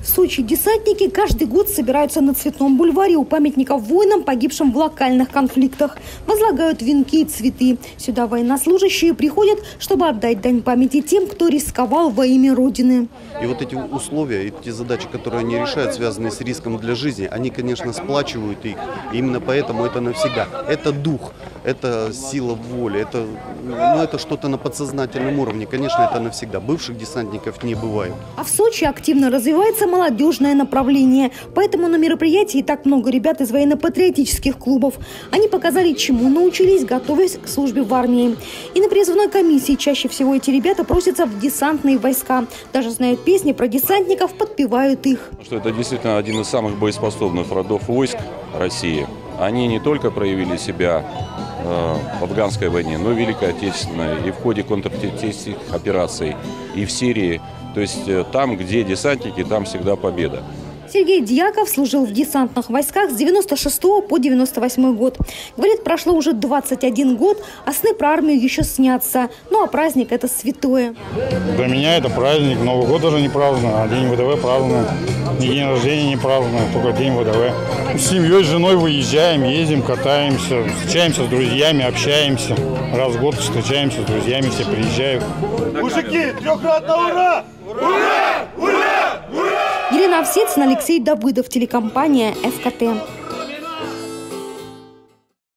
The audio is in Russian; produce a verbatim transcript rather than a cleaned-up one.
В Сочи десантники каждый год собираются на Цветном бульваре у памятников воинам, погибшим в локальных конфликтах. Возлагают венки и цветы. Сюда военнослужащие приходят, чтобы отдать дань памяти тем, кто рисковал во имя Родины. И вот эти условия, эти задачи, которые они решают, связанные с риском для жизни, они, конечно, сплачивают их. И именно поэтому это навсегда. Это дух, это сила воли, это, ну, это что-то на подсознательном уровне. Конечно, это навсегда. Бывших десантников не бывает. А в Сочи активно развивается молодежное направление. Поэтому на мероприятии так много ребят из военно-патриотических клубов. Они показали, чему научились, готовясь к службе в армии. И на призывной комиссии чаще всего эти ребята просятся в десантные войска. Даже знают песни про десантников, подпевают их. Что это действительно один из самых боеспособных родов войск России. Они не только проявили себя э, в афганской войне, но и в Великой Отечественной, и в ходе контртеррористических операций, и в Сирии. То есть э, там, где десантники, там всегда победа. Сергей Дьяков служил в десантных войсках с девяносто шестого по девяносто восьмой год. Говорит, прошло уже двадцать один год, а сны про армию еще снятся. Ну а праздник – это святое. Для меня это праздник. Новый год даже не праздную, а День ВДВ праздную. Ни день рождения не праздную, только День ВДВ. С семьей, с женой выезжаем, ездим, катаемся, встречаемся с друзьями, общаемся. Раз в год встречаемся с друзьями, все приезжают. Мужики, трехкратно ура! Ура! Ура! Ура! Елена Овсецина, Алексей Давыдов, телекомпания ФКТ.